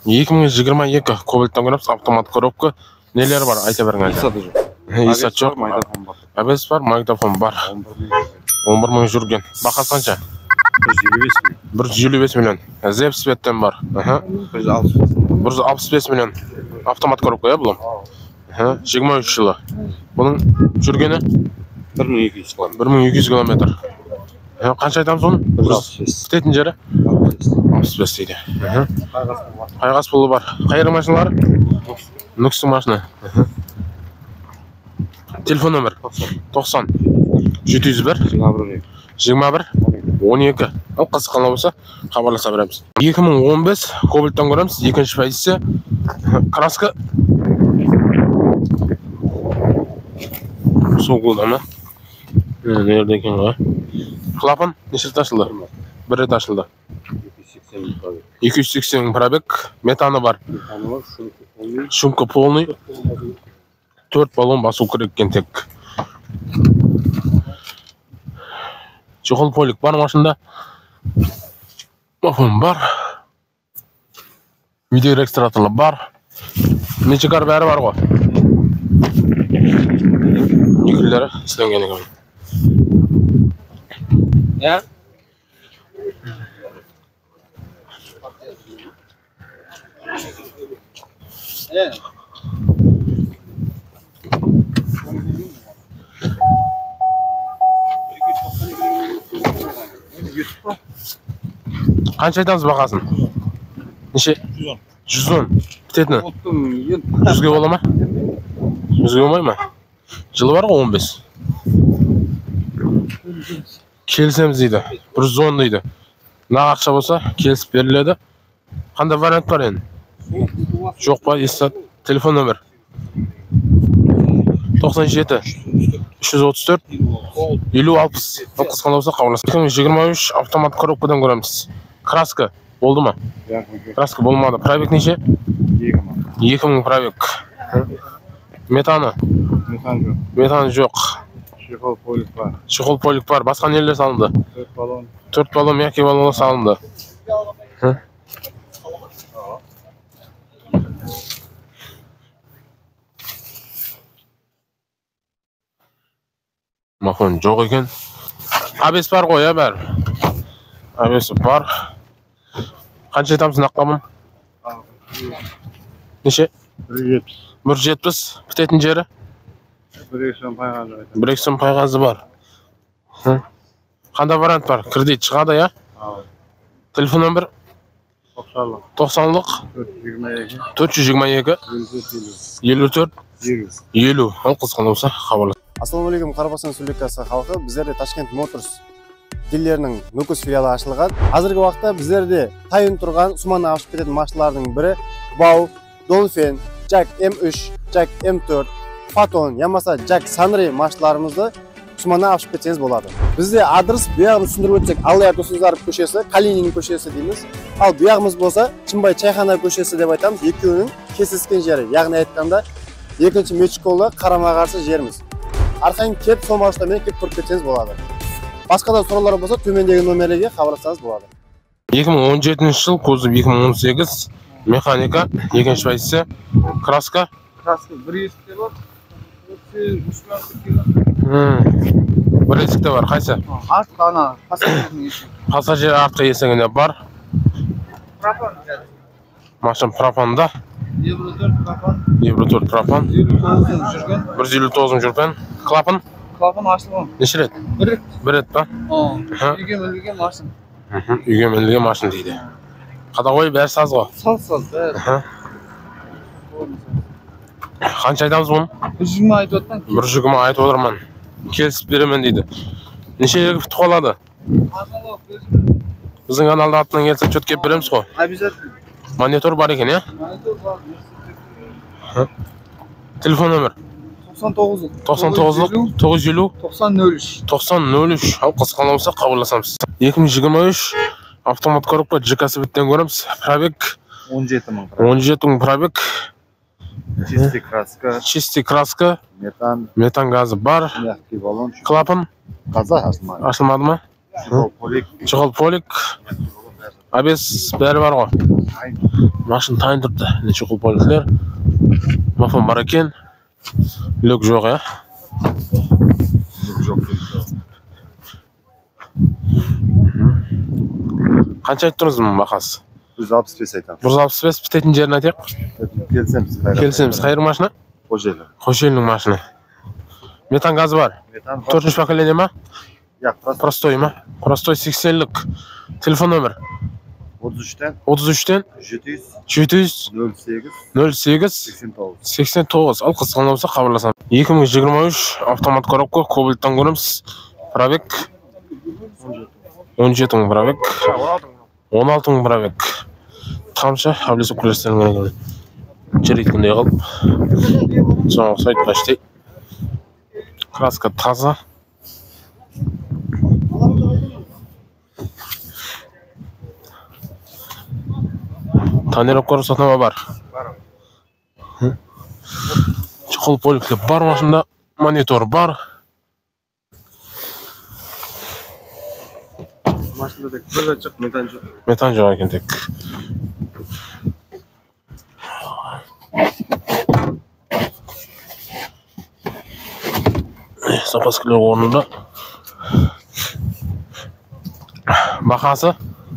2022 Кобальттан көреміз, автомат коробка. Нелер бар, айта беріңіз. Исат жоқ. Абес бар, магнитофон бар. 11 мың жүрген. Бақасы қанша? 155 миллион. Зеп светтен бар. 165 миллион. Автомат коробка, я бұлым? 23 жылы. Бұның жүргені? 1200 километр. Қанша айтамыз оның? 165 жері? 65 дейді. Қайғас пұлы бар. Қайыры машиналары? Нүксің машина. Телефон нөмір? 90 701 21 12. Ал қызыққанла болса, хабарласа береміз. 2015 Кобальттан көреміз. Екінші позиция. Краска. Соғылды ма? Нерде екен ғой? Клапан неше рет ашылды? Бір рет ашылды. 280 пробег. Метаны бар. Шумка полный. 4 баллон басу керек екен тек. Чехол полик бар машинада. Мафон бар. Видеорегистраторлы бар. Неше кар бәрі бар ғой. Никілдері істенген екен. Ya. Қанша айтамыз бағасын? Неше? 110. Бітетіні? 100-ге бола ма? 100-ге болмай ма? Жылы бар ғой 15. Келісеміз дейді. 110 дейді. Нақ ақша болса, келісіп беріледі. Қандай вариант бар енді? Жоқ па, естат. Телефон нөмір? 97 334 50-60. Қысқанда болса, қабыласы. 2023 автомат коробкадан көреміз. Краска болды ма? Краска болмады. Пробег неше? 2000 пробег. Метаны? Метаны жоқ. Чехол полик бар. Басқа нелер салынды? 4 баллон, мягкий баллон салынды. Махон жоқ екен. Абес бар ғой, я бәр. Абесі бар. Қанша айтамыз наққамын? Неше? 170. Бітетін жері? 1-2 пайғазы бар. Қандай вариант бар? Кредит шығады, я? Телефон нөмір? 90-лық 422 54 50. Ал қызған болса, хабарлас. Ассалаумағалейкум, Қарабастан Республикасы халқы. Біздерде Ташкент Моторс дилерінің Нүкіс филиалы ашылған. Қазіргі уақытта біздерде тайын тұрған суманы ашып кететін машиналардың бірі Бау, Dolphin, Jack M3, Jack M4, Phaeton, ямаса Jack Sunray машиналарымызды суманы ашып кетсеңіз болады. Бізде адрес бұяғын түсіндіріп өтсек, Алия Досызаров көшесі, Калинин көшесі дейміз. Ал бұяғымыз болса, Чымбай Чайхана көшесі деп айтамыз. Екеуінің кесіскен жері, яғни айтқанда екінші мечколы қарама-қарсы жеріміз. Арқайын кеп, сол маршрутымен кеп көріп кетсеңіз болады. Басқа да сұраулар болса, төмендегі номерлерге хабарлассаңыз болады. 2017 жыл, кузов 2018, механика, екінші позиция, краска. Краска бір есікте бар. Бір есікте бар, қайсы? Артқа ана, пассажирдің есігі. Пассажир артқа есігінде бар. Пропан. Машин пропанда. Евро 4 пропан. Евро 4 пропан. 159 жүрген. Клапан? Клапан ашылған. Неше рет? Бір рет па? Үйге мінілген машин. Үйге мінілген машин дейді. Қадағой бәрі саз ғой? Саз бәрі. Қанша айтамыз бұны? 120 айтып отырмын. 120 айтып отырмын. Келісіп беремен дейді. Неше күтіп қалады? Біздің каналда атынан келсе чөт кеп береміз ғой? Обязательно. Монитор бар екен, я? Монитор бар. Телефон нөмір? 99 950 9003. Ал қысқаны болса қабылдасамыз. 2023 автомат коробка Джекасоветтен көреміз. Пробег 17 мың. 17 мың пробег. Чистый краска. Метан газы бар. Мягкий баллон. Клапан? Қаза ашылмады. Ашылмады ма? Чехол полик. ABS bari var go. Машина тайын turibdi. Necha qo'l poliklar. Mafon bar ekan. Lok yo'q ya. Qancha aytdingiz bunun bahası? 165 aytamiz. 165 bitетін жерін айтайық. Келісеміз. Қайыр машина? Қошелінің машина. Метан газы бар. 4-ші поколение ма? Простой ма? Простой 80'lik. Telefon nömір? 33'ten 700 08 89. Al qısqan olsa xabarlasam. 2023 avtomat коробка Кобальттан көреміз. Пробег 17 мың пробег. 16 мың пробег. Қамша аблесіп күлестерін керек. Жерейткіндей қалып. Соңғы сайт қаштай. Краска таза. Тонировка рұқсатнама бар. Чықыл поликлеп бар машинада. Монитор бар. Машинада тек бір жақ метан жоқ. Метан жоқ екен тек. Запаскілер орнында. Бағасы?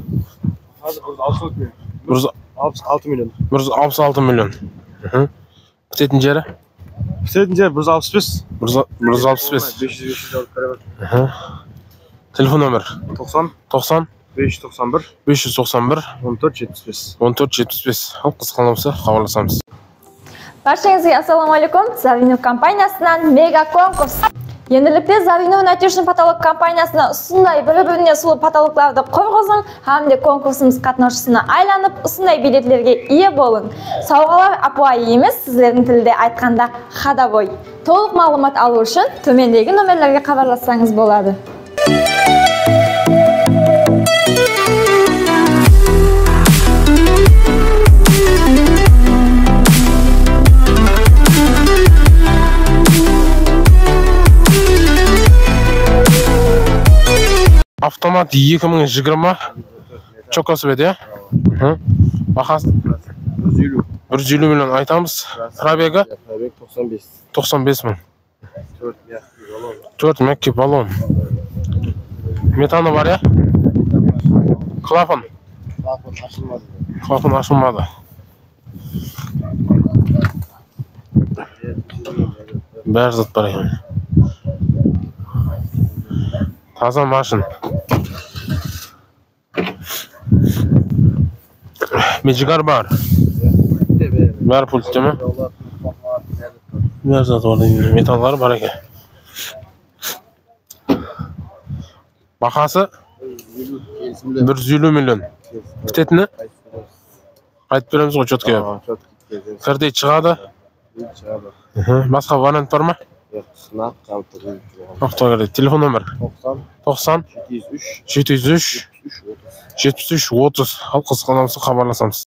166 миллион. 166 миллион. Бітетін жері? Бітетін жері 165. 165. 500 алып қарабар. Телефон нөмір? 90 591 1475. 1475. Ал қысқан болса хабарласамыз. Баршаңызға ассалаумалейкум. Завинов компаниясынан мега конкурс. Енділікте Завинов Натюшн потолок компаниясына ұсындай бір-біріне сұлу потолокларды қорғызың, hamda конкурсымыз қатнашысына айланып, ұсындай билетлерге ие болың. Сауғалар апуай емес, сіздердің тілде айтқанда хадабой. Толық мағлұмат алу үшін төмендегі номерлерге хабарлассаңыз болады. Автомат 2020 чокасы беді, я? Бағасы? 150 миллион айтамыз. Пробегі? 95 мың. 4 мәкке баллон. Метаны бар, я? Клапан? Клапан ашылмады. Бәр зат бар екен. Таза машин. Меджигар бар. Бәр пультте ме? Бәр зат бар. Металлар бар екен. Бағасы? 150 миллион. Бітетіні? Айтып береміз ғой чөтке. Кірдей шығады? Басқа вариант бар ма? Телефон нөмір? 90 703 73 30. Ал қысқан болса хабарласамыз.